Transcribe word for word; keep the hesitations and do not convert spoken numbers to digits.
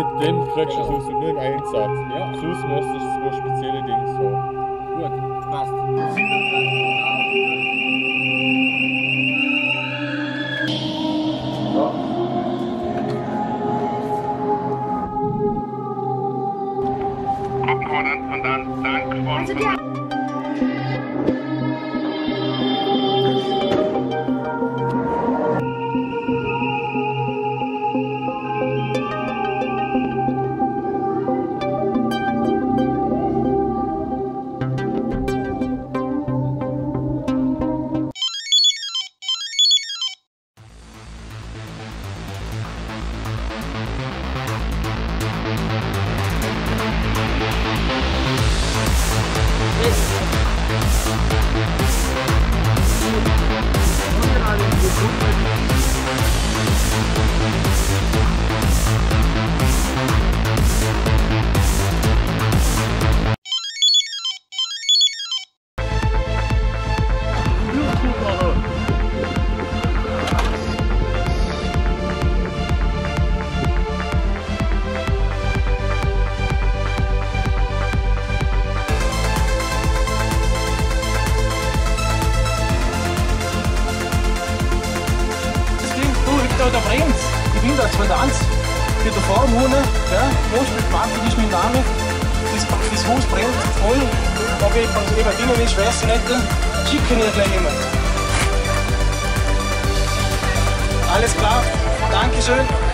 mit dem kriegst du es nur im Einsatz. Ja. Sonst müsstest du so spezielle Dinge haben. Gut, passt. Gruppenkommandant Dank von... Der Brems, ich bin da zwei Tanz für die Farmhunde, ja, Moschpilpark ist mein Name, das, das Haus brennt voll, aber ich kann es eben drinnen ist, weiß ich nicht, schicken wir gleich jemand. Alles klar, Dankeschön.